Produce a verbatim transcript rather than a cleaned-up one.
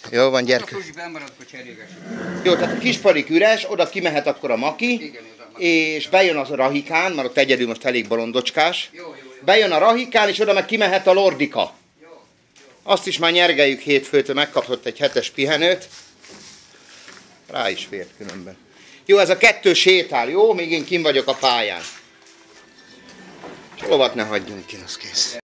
Jó van, gyerkő. Jó, tehát a kisparik üres, oda kimehet akkor a Maki, igen, és bejön az a Rahikán, mert ott egyedül most elég bolondocskás. Jó, jó, jó. Bejön a Rahikán, és oda meg kimehet a Lordika. Jó, jó. Azt is már nyergeljük hétfőtől, megkapott egy hetes pihenőt. Rá is fért különben. Jó, ez a kettő sétál, jó? Még én kim vagyok a pályán. És lovat ne hagyjunk ki, az kész.